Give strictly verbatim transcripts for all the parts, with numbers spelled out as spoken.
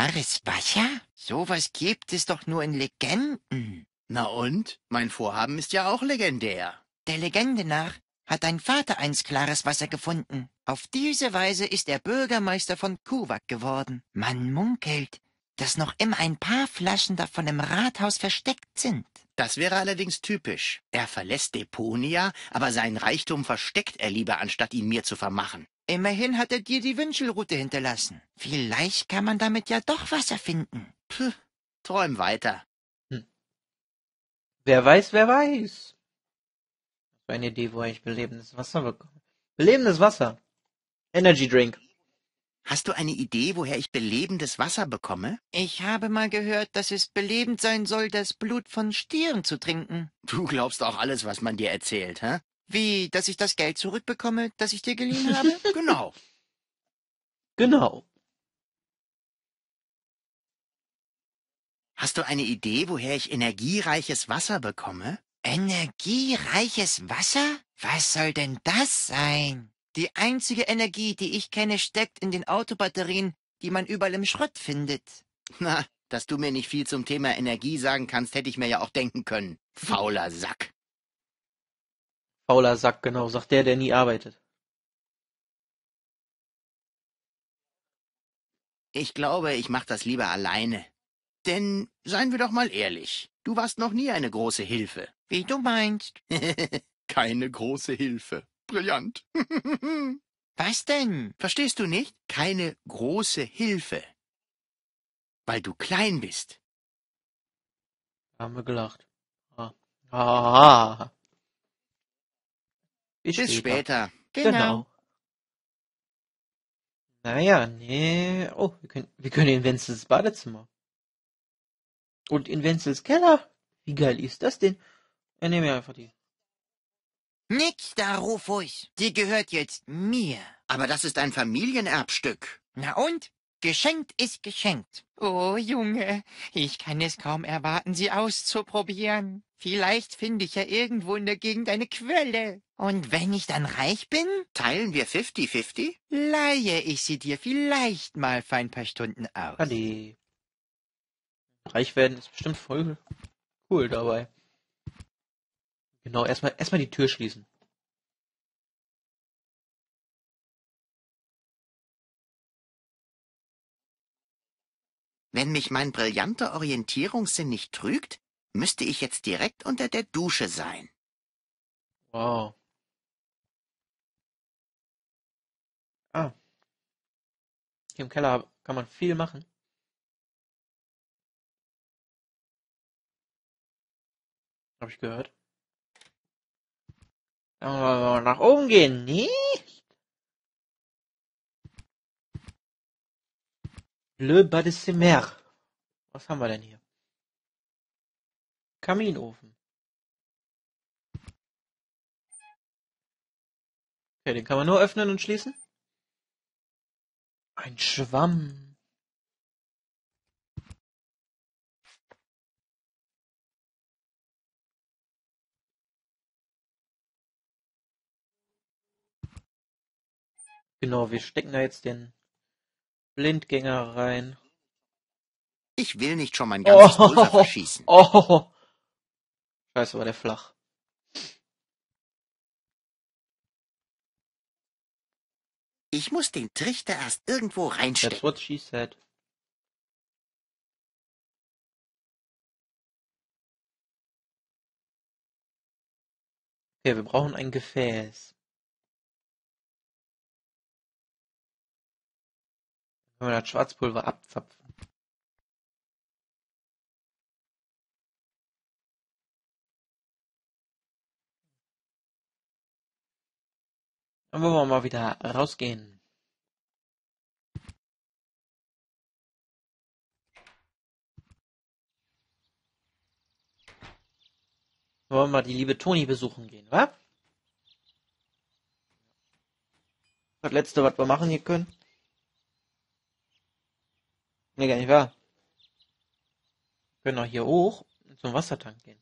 Klares Wasser? Sowas gibt es doch nur in Legenden. Na und? Mein Vorhaben ist ja auch legendär. Der Legende nach hat dein Vater einst klares Wasser gefunden. Auf diese Weise ist er Bürgermeister von Kuwak geworden. Man munkelt, dass noch immer ein paar Flaschen davon im Rathaus versteckt sind. Das wäre allerdings typisch. Er verlässt Deponia, aber seinen Reichtum versteckt er lieber, anstatt ihn mir zu vermachen. Immerhin hat er dir die Wünschelrute hinterlassen. Vielleicht kann man damit ja doch Wasser finden. Puh, träum weiter. Hm. Wer weiß, wer weiß. Das war eine Idee, woher ich belebendes Wasser bekomme. Belebendes Wasser. Energy Drink. Hast du eine Idee, woher ich belebendes Wasser bekomme? Ich habe mal gehört, dass es belebend sein soll, das Blut von Stieren zu trinken. Du glaubst auch alles, was man dir erzählt, hä? Wie, dass ich das Geld zurückbekomme, das ich dir geliehen habe? Genau. Genau. Hast du eine Idee, woher ich energiereiches Wasser bekomme? Energiereiches Wasser? Was soll denn das sein? Die einzige Energie, die ich kenne, steckt in den Autobatterien, die man überall im Schrott findet. Na, dass du mir nicht viel zum Thema Energie sagen kannst, hätte ich mir ja auch denken können. Fauler Sack. Fauler Sack, genau, sagt der, der nie arbeitet. Ich glaube, ich mach das lieber alleine. Denn, seien wir doch mal ehrlich, du warst noch nie eine große Hilfe. Wie du meinst. Keine große Hilfe. Brillant. Was denn? Verstehst du nicht? Keine große Hilfe. Weil du klein bist. Haben wir gelacht. Ah. Ah. Bis, Bis später. Genau. Naja, nee. Oh, wir können, wir können in Wenzels Badezimmer. Und in Wenzels Keller. Wie geil ist das denn? Ja, nehmen wir einfach die. Nix da, Rufus. Die gehört jetzt mir. Aber das ist ein Familienerbstück. Na und? Geschenkt ist geschenkt. Oh, Junge, ich kann es kaum erwarten, sie auszuprobieren. Vielleicht finde ich ja irgendwo in der Gegend eine Quelle. Und wenn ich dann reich bin, Teilen wir fifty fifty? leihe ich sie dir vielleicht mal für ein paar Stunden aus. Ade. Reich werden ist bestimmt voll cool dabei. Genau, erstmal erstmal die Tür schließen. Wenn mich mein brillanter Orientierungssinn nicht trügt, müsste ich jetzt direkt unter der Dusche sein. Wow. Ah. Hier im Keller kann man viel machen. Habe ich gehört. Dann wollen wir nach oben gehen, nicht? Le Bâtiment. Was haben wir denn hier? Kaminofen. Okay, den kann man nur öffnen und schließen. Ein Schwamm. Genau, wir stecken da jetzt den Blindgänger rein. Ich will nicht schon mein ganzes Oh. Pulver verschießen. Oh. Scheiße, war der flach. Ich muss den Trichter erst irgendwo That's reinstecken. what she said. Okay, wir brauchen ein Gefäß. Können wir das Schwarzpulver abzapfen. Dann wollen wir mal wieder rausgehen. Wollen wir mal die liebe Toni besuchen gehen, wa? Das letzte, was wir machen hier können. Nee, gar nicht wahr. Wir können auch hier hoch und zum Wassertank gehen.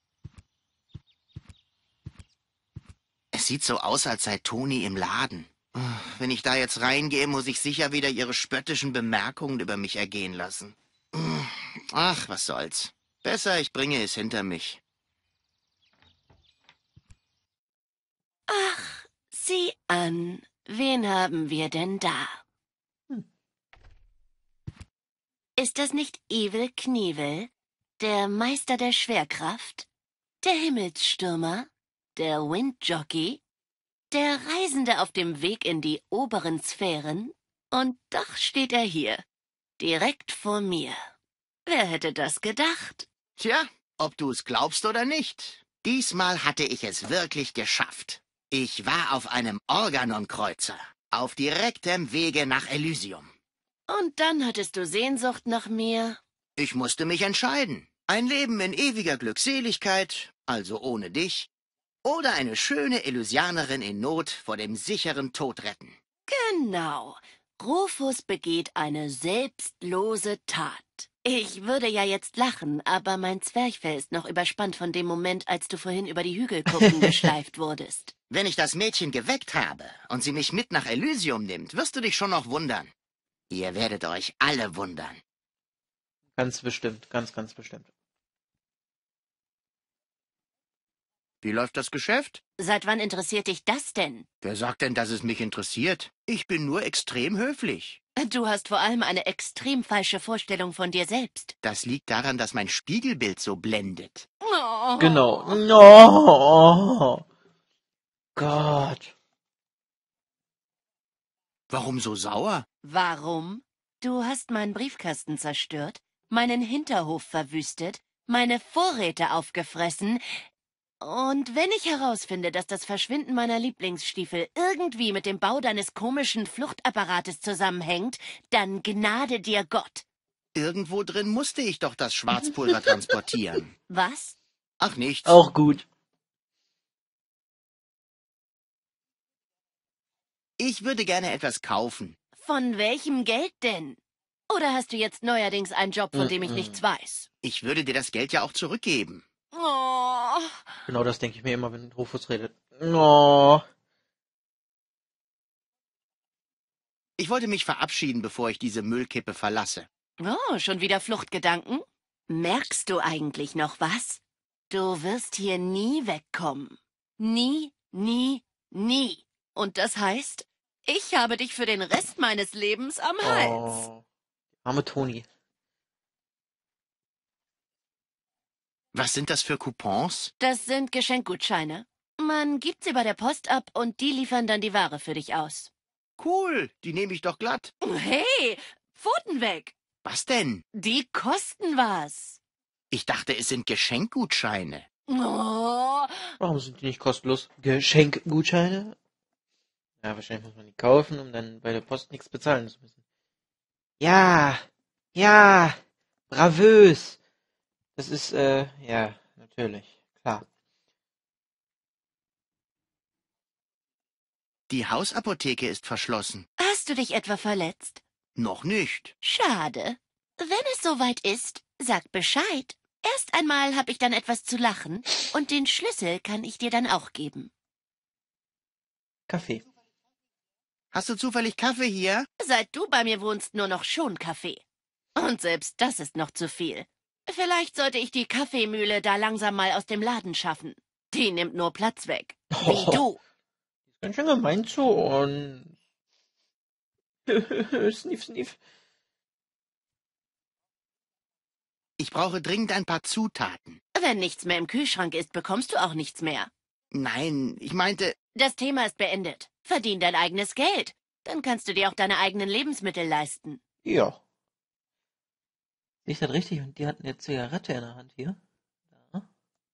Es sieht so aus, als sei Toni im Laden. Wenn ich da jetzt reingehe, muss ich sicher wieder Ihre spöttischen Bemerkungen über mich ergehen lassen. Ach, was soll's. Besser, ich bringe es hinter mich. Ach, sieh an. Wen haben wir denn da? Hm. Ist das nicht Evel Knievel, der Meister der Schwerkraft, der Himmelsstürmer, der Windjockey, der Reisende auf dem Weg in die oberen Sphären? Und doch steht er hier, direkt vor mir. Wer hätte das gedacht? Tja, ob du es glaubst oder nicht. Diesmal hatte ich es wirklich geschafft. Ich war auf einem Organon-Kreuzer, auf direktem Wege nach Elysium. Und dann hattest du Sehnsucht nach mir? Ich musste mich entscheiden. Ein Leben in ewiger Glückseligkeit, also ohne dich, oder eine schöne Elysianerin in Not vor dem sicheren Tod retten. Genau. Rufus begeht eine selbstlose Tat. Ich würde ja jetzt lachen, aber mein Zwerchfell ist noch überspannt von dem Moment, als du vorhin über die Hügelkuppen geschleift wurdest. Wenn ich das Mädchen geweckt habe und sie mich mit nach Elysium nimmt, wirst du dich schon noch wundern. Ihr werdet euch alle wundern. Ganz bestimmt, ganz, ganz bestimmt. Wie läuft das Geschäft? Seit wann interessiert dich das denn? Wer sagt denn, dass es mich interessiert? Ich bin nur extrem höflich. Du hast vor allem eine extrem falsche Vorstellung von dir selbst. Das liegt daran, dass mein Spiegelbild so blendet. Oh. Genau. No. Gott. Warum so sauer? Warum? Du hast meinen Briefkasten zerstört, meinen Hinterhof verwüstet, meine Vorräte aufgefressen. Und wenn ich herausfinde, dass das Verschwinden meiner Lieblingsstiefel irgendwie mit dem Bau deines komischen Fluchtapparates zusammenhängt, dann gnade dir Gott. Irgendwo drin musste ich doch das Schwarzpulver transportieren. Was? Ach, nichts. Auch gut. Ich würde gerne etwas kaufen. Von welchem Geld denn? Oder hast du jetzt neuerdings einen Job, von dem ich Mm-mm. nichts weiß? Ich würde dir das Geld ja auch zurückgeben. Oh. Genau das denke ich mir immer, wenn Rufus redet. No. Ich wollte mich verabschieden, bevor ich diese Müllkippe verlasse. Oh, schon wieder Fluchtgedanken? Merkst du eigentlich noch was? Du wirst hier nie wegkommen. Nie, nie, nie. Und das heißt, ich habe dich für den Rest meines Lebens am Hals. Oh. Arme Toni. Was sind das für Coupons? Das sind Geschenkgutscheine. Man gibt sie bei der Post ab und die liefern dann die Ware für dich aus. Cool, die nehme ich doch glatt. Hey, Pfoten weg! Was denn? Die kosten was. Ich dachte, es sind Geschenkgutscheine. Oh, Warum sind die nicht kostenlos? Geschenkgutscheine? Ja, wahrscheinlich muss man die kaufen, um dann bei der Post nichts bezahlen zu müssen. Ja, ja, bravös. Das ist, äh, ja, natürlich, klar. Die Hausapotheke ist verschlossen. hast du dich etwa verletzt? Noch nicht. Schade. Wenn es soweit ist, sag Bescheid. Erst einmal habe ich dann etwas zu lachen und den Schlüssel kann ich dir dann auch geben. Kaffee. Hast du zufällig Kaffee hier? Seit du bei mir wohnst, nur noch schon Kaffee. Und selbst das ist noch zu viel. Vielleicht sollte ich die Kaffeemühle da langsam mal aus dem Laden schaffen. Die nimmt nur Platz weg. Wie Oh. du. Ganz schön gemein zu uns. Sniff, sniff. Ich brauche dringend ein paar Zutaten. Wenn nichts mehr im Kühlschrank ist, bekommst du auch nichts mehr. Nein, ich meinte, Das Thema ist beendet. Verdien dein eigenes Geld. Dann kannst du dir auch deine eigenen Lebensmittel leisten. Ja. Sehe ich das richtig? Und die hat eine Zigarette in der Hand hier. Ja.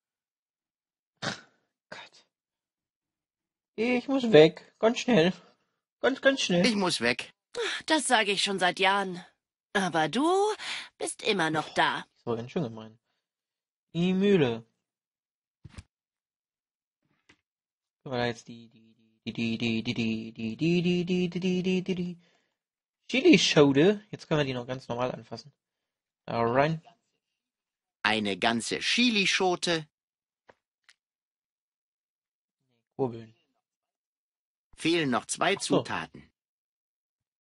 Gott. Ich muss weg. Ganz schnell. Ganz, ganz schnell. ich muss weg. Das sage ich schon seit Jahren. Aber du bist immer noch da. So, ganz schön gemein. Die Mühle. Können wir da jetzt die, die, die, die, die, die, die, die, die, die, die, die, die, die, die Chili-Schaude. Jetzt können wir die noch ganz normal anfassen. Da rein. Eine ganze Chilischote, Kurbeln. fehlen noch zwei so. Zutaten.